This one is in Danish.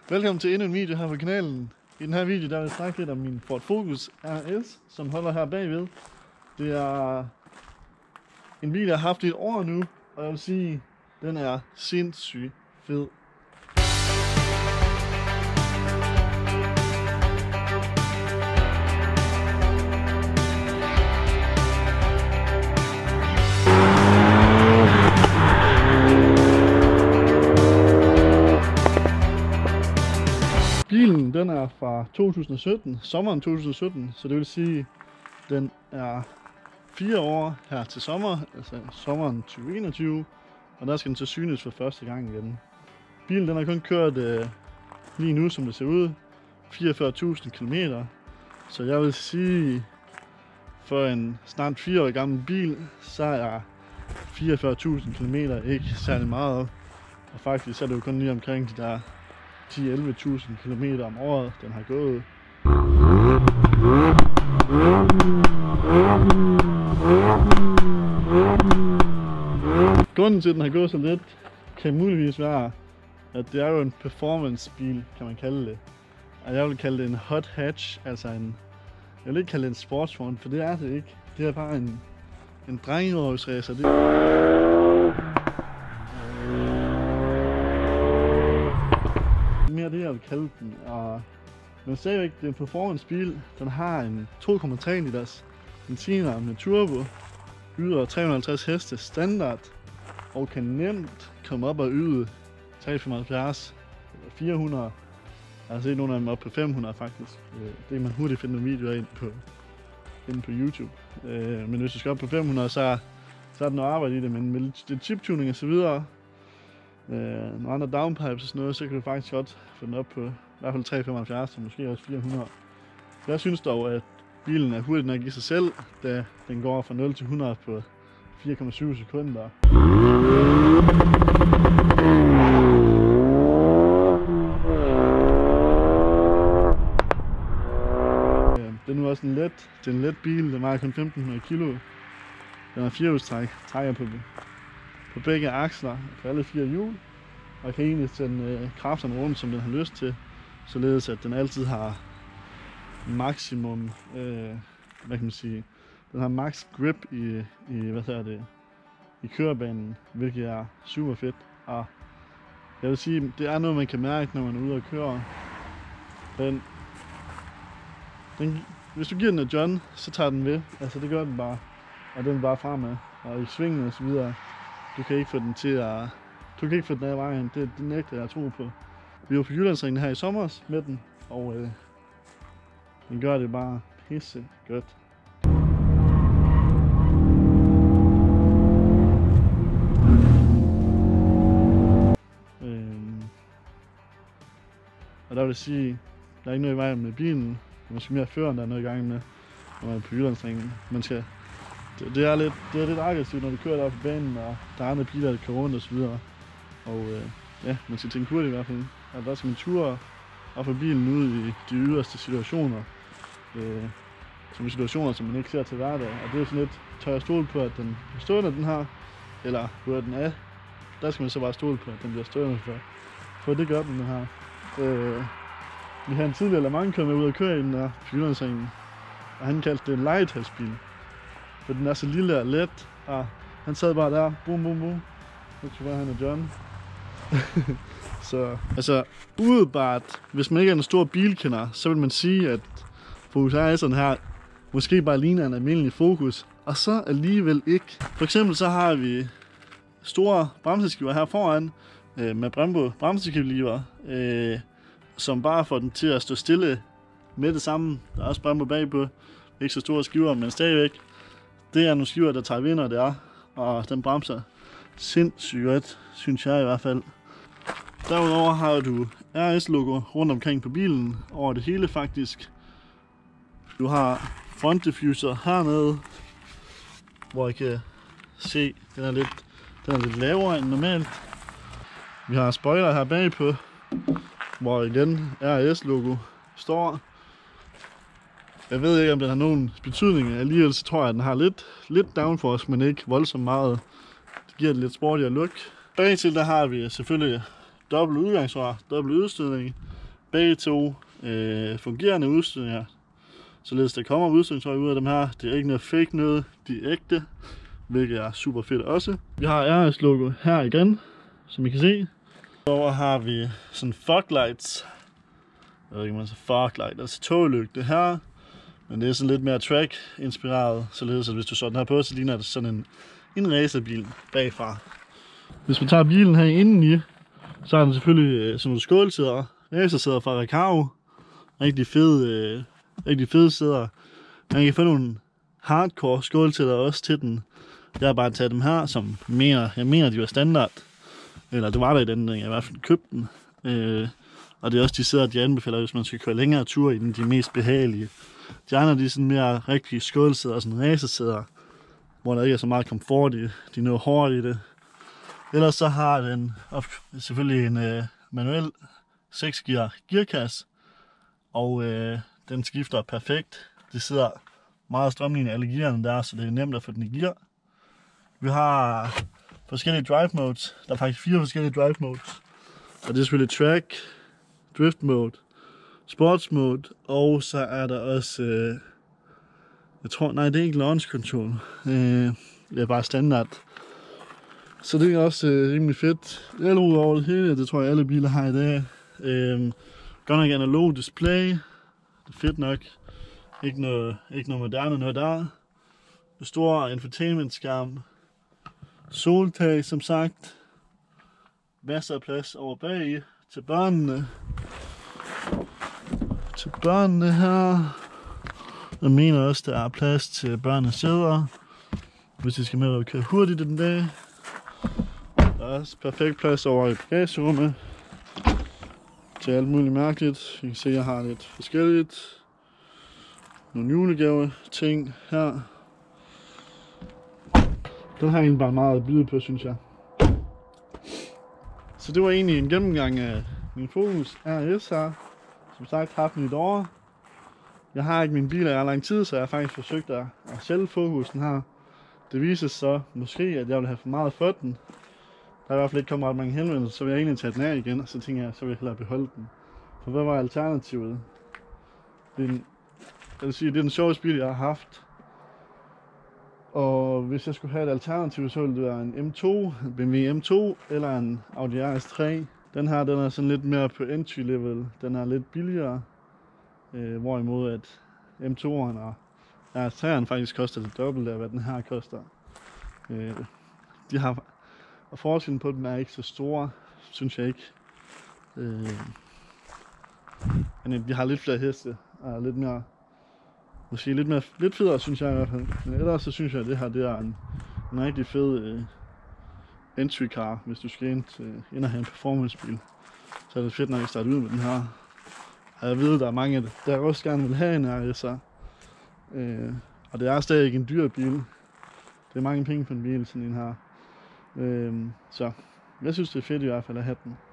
Velkommen til endnu en video her på kanalen. I den her video der vil jeg snakke lidt om min Ford Focus RS, som holder her bagved. Det er en bil, jeg har haft i et år nu, og jeg vil sige, den er sindssygt fed. Bilen den er fra 2017, sommeren 2017, så det vil sige, den er 4 år her til sommer, altså sommeren 2021, og der skal den så synes for første gang igen. Bilen den har kun kørt lige nu, som det ser ud, 44.000 km, så jeg vil sige, for en snart 4 år gammel bil, så er 44.000 km ikke særlig meget, og faktisk er det jo kun lige omkring de der 10-11.000 km om året, den har gået. Grunden til, at den har gået så lidt, kan muligvis være, at det er jo en performancebil, kan man kalde det. Og jeg vil kalde det en hot hatch, altså jeg vil ikke kalde det en sportsvogn, for det er det ikke. Det er bare en drengerøvsracer. Mere det jeg vil kalde den, men stadigvæk det er en performance bil. Den har en 2,3 liters benziner med turbo, yder 350 heste standard og kan nemt komme op og yde 375 eller 400. Jeg har set nogle af dem op på 500 faktisk. Det kan man hurtigt finde nogle videoer inde på YouTube. Men hvis du skal op på 500, så er der noget arbejde i det, men med lidt chiptuning og så videre, nogle andre downpipes og sådan noget, så kan du faktisk godt få den op på i hvert fald 375 og måske også 400. Så jeg synes dog, at bilen er hurtigt nok i sig selv, da den går fra 0 til 100 på 4,7 sekunder. Den er nu også en let bil, den vejer kun 1500 kilo. Den har 4-hjulstræk, trækker på begge aksler, på alle 4 hjul, og kan egentlig sende kræfterne rundt, som den har lyst til, således at den altid har maksimum, hvad kan man sige, den har max grip i kørebanen, hvilket er super fedt. Og jeg vil sige, det er noget man kan mærke, når man er ude og køre. Hvis du giver den et John, så tager den ved, altså det gør den bare, og den er bare fremad, og i svingen og så videre. Du kan ikke få den af vejen, det nægter jeg at tro på. Vi var på Jyllandsringen her i sommer med den, og den gør det bare pisse godt. Og der vil jeg sige, der er ikke noget i vejen med bilen. Man skal mere føre, end der er noget i gang med, når man er på Jyllandsringen. Det er lidt aggressivt, når du kører der på banen, og der er andre biler, der kører rundt og så videre. Og ja, man skal tænke hurtigt i hvert fald. Og der skal man ture op på bilen ud i de yderste situationer. Som situationer, som man ikke ser til hverdag. Og det er sådan lidt, tør jeg stole på, at den bliver stående, den her, eller hvor den er. Der skal man så bare stole på, at den bliver stående for det gør den her. Vi havde en tidligere Le Mans kører med ud og køre i den der på Jyllandsringen, og han kaldte det en legetøjsbil. For den er så lille og let, og han sad bare der, bum bum bum. Jeg tror bare, han er John. Så altså, udebart, hvis man ikke er en stor bilkender, så vil man sige, at Focus RS'en her måske bare ligner en almindelig Focus, og så alligevel ikke. For eksempel så har vi store bremseskiver her foran, med Brembo bremseskiver, som bare får den til at stå stille med det samme. Der er også Brembo bagpå, ikke så store skiver, men stadigvæk. Det er nogle skiver, der tager vinder, det er, og den bremser sindssygt godt, synes jeg i hvert fald. Derudover har du RS-logo rundt omkring på bilen, over det hele faktisk. Du har front diffuser hernede, hvor I kan se, den er lidt lavere end normalt. Vi har spoiler her bagpå, hvor igen RS-logo står. Jeg ved ikke, om den har nogen betydning. Alligevel så tror jeg, at den har lidt downforce, men ikke voldsomt meget. Det giver et lidt sportigere look. Bag til der har vi selvfølgelig dobbelt udgangsrør, dobbelt udstødning. begge to fungerende udstødninger. Således der kommer udstødningstøj ud af dem her. Det er ikke noget fake noget, de er ægte, hvilket er super fedt også. Vi har RS logo her igen, som I kan se. Over har vi sådan fog lights. Jeg ved ikke, om man siger fog light, altså toglygte her. Men det er sådan lidt mere track inspireret, således at hvis du så den her på, så ligner det sådan en racerbil bagfra. Hvis vi tager bilen her indeni, så er den selvfølgelig sådan nogle skålsæder, racersæder fra Recaro. Rigtig fede sæder. Man kan få nogle hardcore skålsæder også til den. Jeg har bare taget dem her, som jeg mener de var standard. Eller det var der i den, jeg i hvert fald købte den. Og det er også de sæder, de anbefaler, hvis man skal køre længere ture i den, de mest behagelige. De andre, de er sådan mere rigtige skålsæder, sådan racersæder, hvor der ikke er så meget komfort i. De er noget hårdt i det. Ellers så har den selvfølgelig en manuel 6-gear gearkasse, og den skifter perfekt. Det sidder meget strømlignet alle gearerne der, så det er nemt at få den i gear. Vi har forskellige drive modes. Der er faktisk 4 forskellige drive modes. Og det er selvfølgelig track, drift mode, sports mode, og så er der også, det er ikke launch control. Det er bare standard. Så det er også rimelig fedt. LED over det hele, det tror jeg alle biler har i dag. Godt nok analog display. Det er fedt nok. Ikke noget moderne noget der. Det store infotainment skærm. Soltag som sagt. Masser af plads over bag til børnene. Her. Jeg mener også, der er plads til børnenes sæder, hvis de skal med at køre hurtigt den dag. Der er også perfekt plads over i bagagerummet til alt muligt mærkeligt. I kan se, at jeg har lidt forskelligt. Nogle julegave ting her. Den har egentlig bare meget at byde på, synes jeg. Så det var egentlig en gennemgang af min Focus RS her. Som sagt, haft den i et år. Jeg har ikke min bil i ret lang tid, så jeg har faktisk forsøgt at sælge Focusen her. Det viser så måske, at jeg vil have for meget for den. Der er i hvert fald ikke kommet ret mange henvendelser, så vil jeg egentlig tage den af igen, og så tænker jeg, så vil jeg hellere beholde den. For hvad var alternativet? Det er den sjoveste bil, jeg har haft. Og hvis jeg skulle have et alternativ, så ville det være en M2, en BMW M2 eller en Audi RS3. Den her, den er sådan lidt mere på entry level. Den er lidt billigere. Hvorimod at M2'eren og RS3'eren faktisk koster det dobbelte af, hvad den her koster. Og forskellen på dem er ikke så store, synes jeg ikke. Men de har lidt flere heste og lidt mere, lidt federe, synes jeg i hvert fald. Men ellers så synes jeg, at det her det er en rigtig fed entry car, hvis du skal ind og have en performancebil. Så er det fedt nok at starte ud med den her. Og jeg ved, der er mange, der også gerne vil have en RS'er. Og det er stadig ikke en dyr bil. Det er mange penge på en bil, sådan en her. Så jeg synes, det er fedt i hvert fald at have den.